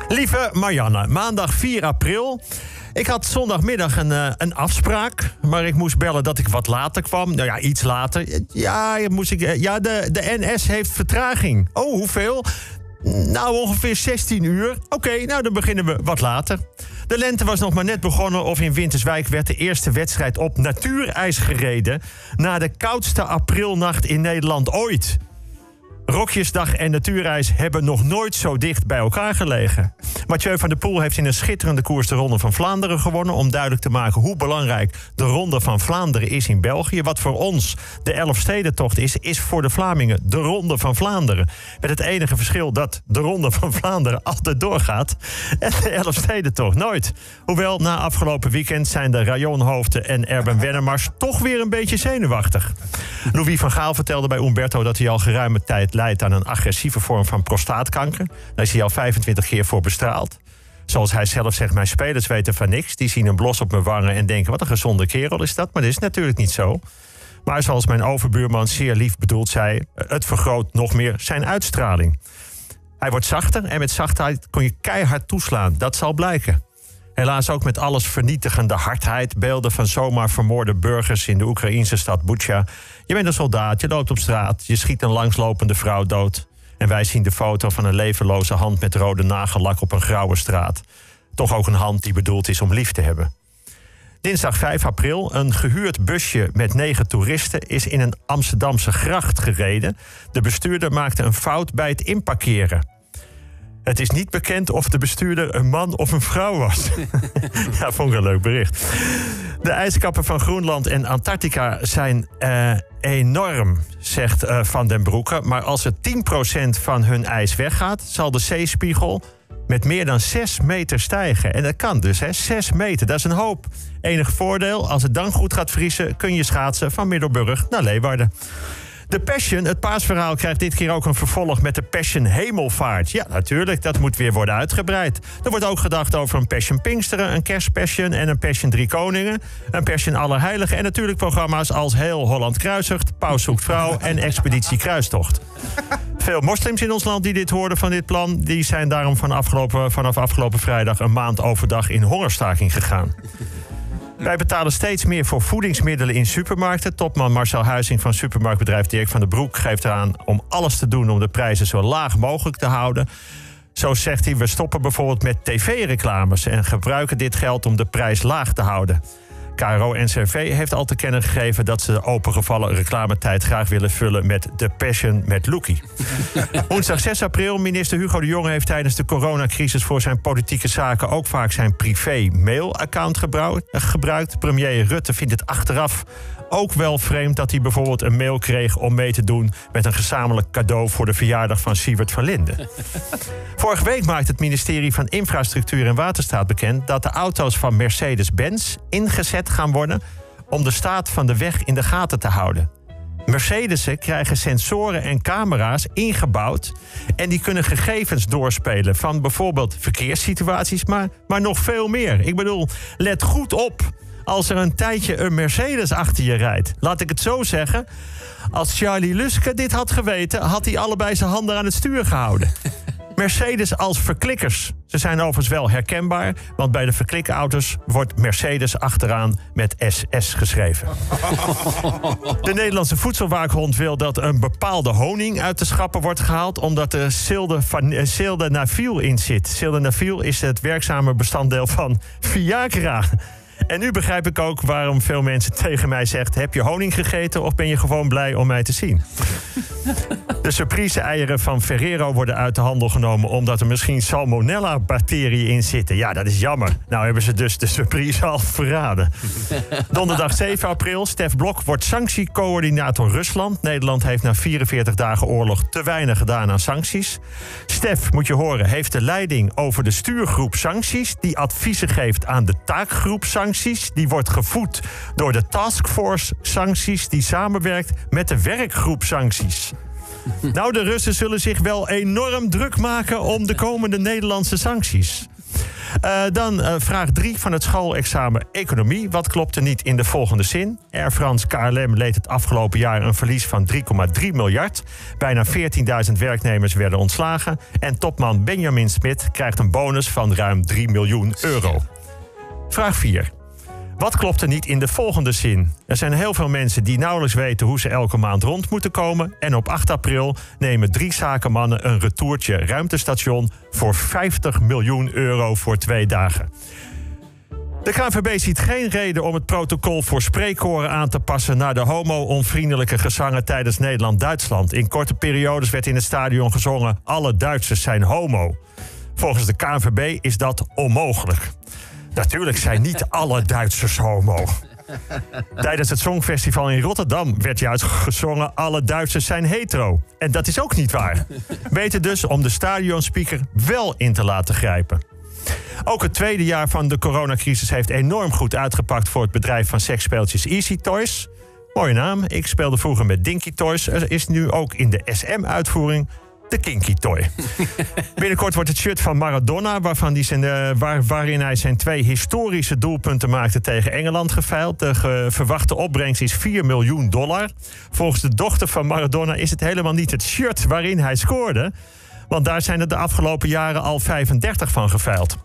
Lieve Marianne, maandag 4 april. Ik had zondagmiddag een afspraak, maar ik moest bellen dat ik wat later kwam. Nou ja, iets later. De NS heeft vertraging. Oh, hoeveel? Nou, ongeveer 16 uur. Oké, nou dan beginnen we wat later. De lente was nog maar net begonnen of in Winterswijk werd de eerste wedstrijd op natuurijs gereden na de koudste aprilnacht in Nederland ooit. Rokjesdag en natuurijs hebben nog nooit zo dicht bij elkaar gelegen. Mathieu van der Poel heeft in een schitterende koers de Ronde van Vlaanderen gewonnen om duidelijk te maken hoe belangrijk de Ronde van Vlaanderen is in België. Wat voor ons de Elfstedentocht is voor de Vlamingen de Ronde van Vlaanderen. Met het enige verschil dat de Ronde van Vlaanderen altijd doorgaat en de Elfstedentocht nooit. Hoewel na afgelopen weekend zijn de Rayonhoofden en Erben Wennemars toch weer een beetje zenuwachtig. Louis van Gaal vertelde bij Umberto dat hij al geruime tijd leidt aan een agressieve vorm van prostaatkanker. Daar is hij al 25 keer voor bestraald. Zoals hij zelf zegt, mijn spelers weten van niks. Die zien een blos op mijn wangen en denken, wat een gezonde kerel is dat. Maar dat is natuurlijk niet zo. Maar zoals mijn overbuurman zeer lief bedoeld zei, het vergroot nog meer zijn uitstraling. Hij wordt zachter en met zachtheid kon je keihard toeslaan. Dat zal blijken. Helaas ook met alles vernietigende hardheid. Beelden van zomaar vermoorde burgers in de Oekraïnse stad Bucha. Je bent een soldaat, je loopt op straat, je schiet een langslopende vrouw dood. En wij zien de foto van een levenloze hand met rode nagellak op een grauwe straat. Toch ook een hand die bedoeld is om lief te hebben. Dinsdag 5 april, een gehuurd busje met 9 toeristen is in een Amsterdamse gracht gereden. De bestuurder maakte een fout bij het inparkeren. Het is niet bekend of de bestuurder een man of een vrouw was. Ja, vond ik een leuk bericht. De ijskappen van Groenland en Antarctica zijn enorm, zegt Van den Broeke. Maar als er 10% van hun ijs weggaat, zal de zeespiegel met meer dan 6 meter stijgen. En dat kan dus, 6 meter, dat is een hoop. Enig voordeel, als het dan goed gaat vriezen, kun je schaatsen van Middelburg naar Leeuwarden. De Passion, het paasverhaal, krijgt dit keer ook een vervolg met de Passion Hemelvaart. Ja, natuurlijk, dat moet weer worden uitgebreid. Er wordt ook gedacht over een Passion Pinksteren, een Kerstpassion en een Passion Drie Koningen, een Passion Allerheiligen en natuurlijk programma's als Heel Holland Kruisigt, Paus zoekt vrouw en Expeditie Kruistocht. Veel moslims in ons land die dit hoorden van dit plan, die zijn daarom vanaf afgelopen vrijdag een maand overdag in hongerstaking gegaan. Wij betalen steeds meer voor voedingsmiddelen in supermarkten. Topman Marcel Huizing van supermarktbedrijf Dirk van den Broek geeft eraan om alles te doen om de prijzen zo laag mogelijk te houden. Zo zegt hij, we stoppen bijvoorbeeld met tv-reclames en gebruiken dit geld om de prijs laag te houden. KRO-NCRV heeft al te kennen gegeven dat ze de opengevallen reclametijd graag willen vullen met The Passion met Loekie. Woensdag 6 april, minister Hugo de Jonge heeft tijdens de coronacrisis voor zijn politieke zaken ook vaak zijn privé-mail-account gebruikt. Premier Rutte vindt het achteraf ook wel vreemd dat hij bijvoorbeeld een mail kreeg om mee te doen met een gezamenlijk cadeau voor de verjaardag van Siewert van Linden. Vorige week maakte het ministerie van Infrastructuur en Waterstaat bekend dat de auto's van Mercedes-Benz ingezet gaan worden om de staat van de weg in de gaten te houden. Mercedes'en krijgen sensoren en camera's ingebouwd en die kunnen gegevens doorspelen van bijvoorbeeld verkeerssituaties, maar nog veel meer. Ik bedoel, let goed op als er een tijdje een Mercedes achter je rijdt. Laat ik het zo zeggen, als Charlie Luske dit had geweten, had hij allebei zijn handen aan het stuur gehouden. Mercedes als verklikkers. Ze zijn overigens wel herkenbaar, want bij de verklikauto's wordt Mercedes achteraan met SS geschreven. De Nederlandse voedselwaakhond wil dat een bepaalde honing uit de schappen wordt gehaald, omdat er sildenafil in zit. Sildenafil is het werkzame bestanddeel van Viagra. En nu begrijp ik ook waarom veel mensen tegen mij zeggen, heb je honing gegeten of ben je gewoon blij om mij te zien? De surprise-eieren van Ferrero worden uit de handel genomen omdat er misschien salmonella-bacteriën in zitten. Ja, dat is jammer. Nou hebben ze dus de surprise al verraden. Donderdag 7 april, Stef Blok wordt sanctiecoördinator Rusland. Nederland heeft na 44 dagen oorlog te weinig gedaan aan sancties. Stef, moet je horen, heeft de leiding over de stuurgroep sancties, die adviezen geeft aan de taakgroep sancties. Die wordt gevoed door de taskforce sancties, die samenwerkt met de werkgroep sancties. Nou, de Russen zullen zich wel enorm druk maken om de komende Nederlandse sancties. Dan vraag 3 van het schoolexamen economie. Wat klopt er niet in de volgende zin? Air France KLM leed het afgelopen jaar een verlies van 3,3 miljard. Bijna 14.000 werknemers werden ontslagen. En topman Benjamin Smit krijgt een bonus van ruim 3 miljoen euro. Vraag 4. Wat klopt er niet in de volgende zin? Er zijn heel veel mensen die nauwelijks weten hoe ze elke maand rond moeten komen. En op 8 april nemen 3 zakenmannen een retourtje ruimtestation voor 50 miljoen euro voor 2 dagen. De KNVB ziet geen reden om het protocol voor spreekkoren aan te passen naar de homo-onvriendelijke gezangen tijdens Nederland-Duitsland. In korte periodes werd in het stadion gezongen: alle Duitsers zijn homo. Volgens de KNVB is dat onmogelijk. Natuurlijk zijn niet alle Duitsers homo. Tijdens het Songfestival in Rotterdam werd juist gezongen: alle Duitsers zijn hetero. En dat is ook niet waar. Beter dus om de stadionspeaker wel in te laten grijpen. Ook het tweede jaar van de coronacrisis heeft enorm goed uitgepakt voor het bedrijf van seksspeeltjes Easy Toys. Mooie naam. Ik speelde vroeger met Dinky Toys. Er is nu ook in de SM-uitvoering de Kinky Toy. Binnenkort wordt het shirt van Maradona, waarin hij zijn 2 historische doelpunten maakte tegen Engeland, geveild. De verwachte opbrengst is $4 miljoen. Volgens de dochter van Maradona is het helemaal niet het shirt waarin hij scoorde, want daar zijn er de afgelopen jaren al 35 van geveild.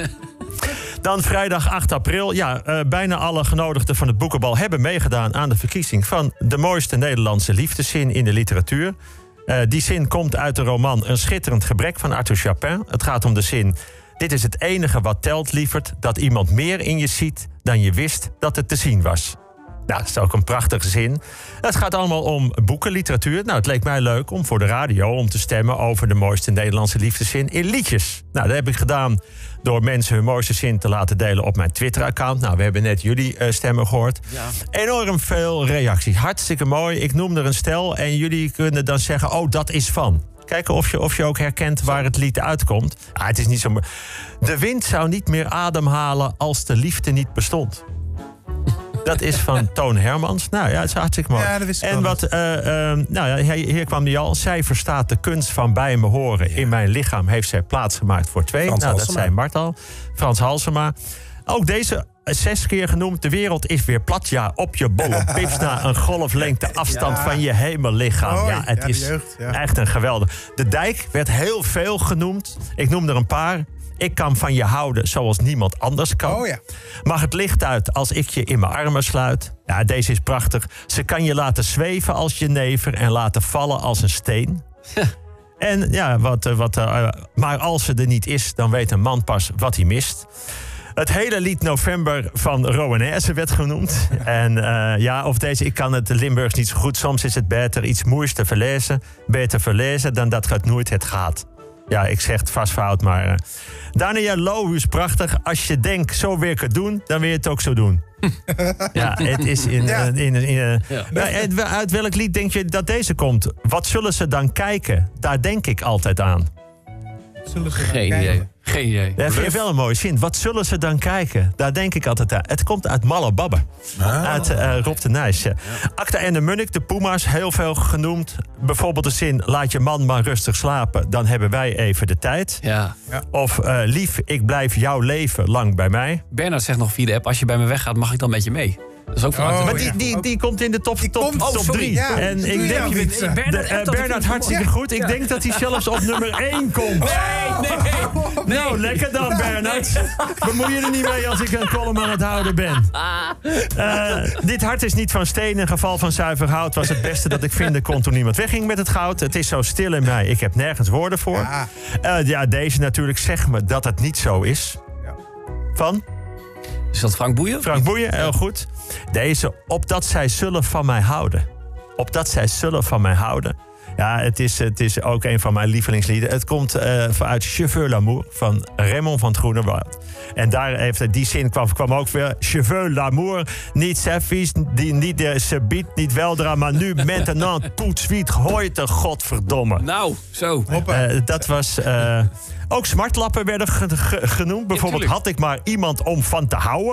Dan vrijdag 8 april. Ja, bijna alle genodigden van het Boekenbal hebben meegedaan aan de verkiezing van de mooiste Nederlandse liefdeszin in de literatuur. Die zin komt uit de roman Een schitterend gebrek van Arthur Chapin. Het gaat om de zin: dit is het enige wat telt, lieverd, dat iemand meer in je ziet dan je wist dat het te zien was. Nou, dat is ook een prachtige zin. Het gaat allemaal om boeken, literatuur. Nou, het leek mij leuk om voor de radio om te stemmen over de mooiste Nederlandse liefdeszin in liedjes. Nou, dat heb ik gedaan door mensen hun mooiste zin te laten delen op mijn Twitter-account. Nou, we hebben net jullie stemmen gehoord. Ja. Enorm veel reacties. Hartstikke mooi. Ik noem er een stel en jullie kunnen dan zeggen: oh, dat is van. Kijken of je ook herkent waar het lied uitkomt. Het is niet zo. De wind zou niet meer ademhalen als de liefde niet bestond. Dat is van Toon Hermans. Nou ja, het is hartstikke mooi. Ja, dat wist ik en wat, hier kwam die al. Zij verstaat de kunst van bij me horen. Ja. In mijn lichaam heeft zij plaatsgemaakt voor 2. Dat zei Mart al. Frans Halsema. Ook deze 6 keer genoemd. De wereld is weer plat. Ja, op je bolle pips na een golflengte afstand van je hemellichaam. Oh, ja, het is echt een geweldig. De Dijk werd heel veel genoemd. Ik noem er een paar. Ik kan van je houden zoals niemand anders kan. Oh ja. Mag het licht uit als ik je in mijn armen sluit? Ja, deze is prachtig. Ze kan je laten zweven als jenever en laten vallen als een steen. En ja, maar als ze er niet is, dan weet een man pas wat hij mist. Het hele lied November van Rowanese werd genoemd. En of deze, ik kan het Limburgs niet zo goed. Soms is het beter iets moeilijks te verlezen. Beter verlezen dan dat het nooit het gaat. Ja, ik zeg het vast fout, maar... Daniel Lohuus, prachtig. Als je denkt, zo weer kan doen, dan wil je het ook zo doen. Ja, het is uit welk lied denk je dat deze komt? Wat zullen ze dan kijken? Daar denk ik altijd aan. Geen idee. Geen idee. Dat vind ik wel een mooie zin. Wat zullen ze dan kijken? Daar denk ik altijd aan. Het komt uit Malle Babbe. Uit Rob de Nijs. Ja. Akda en de Munnik, de Puma's, heel veel genoemd. Bijvoorbeeld de zin: laat je man maar rustig slapen, dan hebben wij even de tijd. Ja. Of lief, ik blijf jouw leven lang bij mij. Bernard zegt nog via de app: als je bij me weggaat, mag ik dan met je mee? Dat is ook maar die komt in de top 3. Ja, en ik denk, Bernard hartstikke goed. Ik denk dat hij zelfs op nummer 1 komt. Nee. Nou, lekker dan, Bernard. Bemoei je er niet mee als ik een column aan het houden ben. Dit hart is niet van steen. In geval van zuiver hout was het beste dat ik vinden kon toen niemand wegging met het goud. Het is zo stil in mij. Ik heb nergens woorden voor. Deze natuurlijk. Zeg me dat het niet zo is. Van? Is dat Frank Boeien? Frank Boeien, heel goed. Deze, opdat zij zullen van mij houden. Opdat zij zullen van mij houden. Ja, het is ook een van mijn lievelingslieden. Het komt uit Cheveux l'amour van Raymond van het Groenewoud. En daar heeft die zin kwam ook weer. Cheveux l'amour, niet servies, niet subiet, niet weldra, maar nu maintenant tout suite, heute, godverdomme. Nou, zo. Dat was... Ook smartlappen werden genoemd. Bijvoorbeeld, had ik maar iemand om van te houden.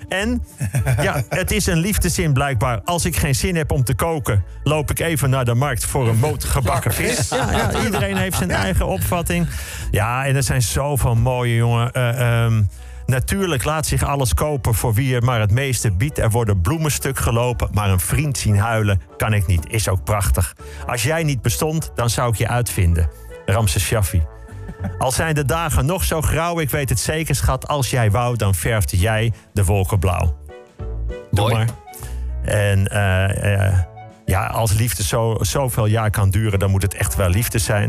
En ja, het is een liefdeszin blijkbaar. Als ik geen zin heb om te koken, loop ik even naar de markt voor een moot gebakken vis. Ja, iedereen heeft zijn eigen opvatting. Ja, en er zijn zoveel mooie, jongen. Natuurlijk laat zich alles kopen voor wie er maar het meeste biedt. Er worden bloemen stuk gelopen, maar een vriend zien huilen kan ik niet. Is ook prachtig. Als jij niet bestond, dan zou ik je uitvinden. Ramses Shaffi. Al zijn de dagen nog zo grauw, ik weet het zeker, schat. Als jij wou, dan verfde jij de wolken blauw. Doe maar. En ja, als liefde zoveel jaar kan duren, dan moet het echt wel liefde zijn.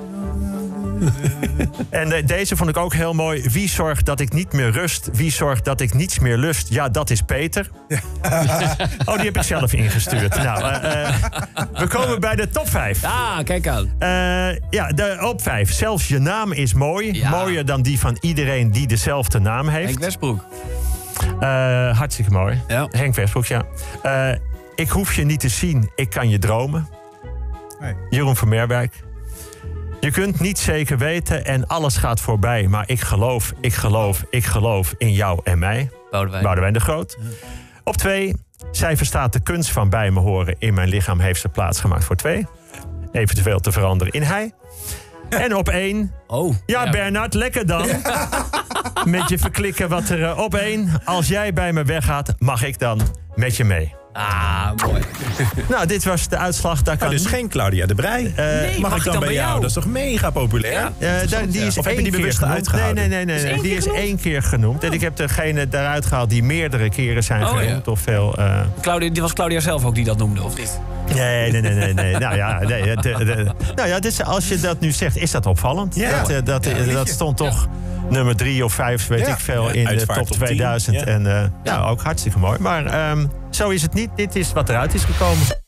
En deze vond ik ook heel mooi. Wie zorgt dat ik niet meer rust? Wie zorgt dat ik niets meer lust? Ja, dat is Peter. Oh, die heb ik zelf ingestuurd. Nou, we komen bij de top 5. Ah, kijk aan. Ja, de op 5. Zelfs je naam is mooi. Ja. Mooier dan die van iedereen die dezelfde naam heeft. Henk Westbroek. Hartstikke mooi. Ja. Henk Westbroek, ja. Ik hoef je niet te zien, ik kan je dromen. Nee. Jeroen van Merwijk. Je kunt niet zeker weten en alles gaat voorbij. Maar ik geloof in jou en mij. Boudewijn de Groot. Ja. Op 2. Zij verstaat de kunst van bij me horen. In mijn lichaam heeft ze plaats gemaakt voor 2. Eventueel te veranderen in hij. En op 1. Oh, ja, Bernard, lekker dan. Met je verklikken wat er op 1. Als jij bij me weggaat, mag ik dan met je mee. Ah, mooi. Nou, dit was de uitslag. Daar kan dus geen Claudia de Breij. Mag ik dan bij jou? Dat is toch mega populair? Ja, die is of heb je die bewust uitgehouden? Nee. Die is 1 keer genoemd. En ik heb degene eruit gehaald die meerdere keren zijn genoemd. Ja. Of veel, die was Claudia zelf ook die dat noemde, of niet? Nee. Nou ja, dus als je dat nu zegt, is dat opvallend. Ja. Dat stond toch nummer 3 of 5, weet ik veel, in de top 2000. En ook hartstikke mooi. Maar zo is het niet. Dit is wat eruit is gekomen.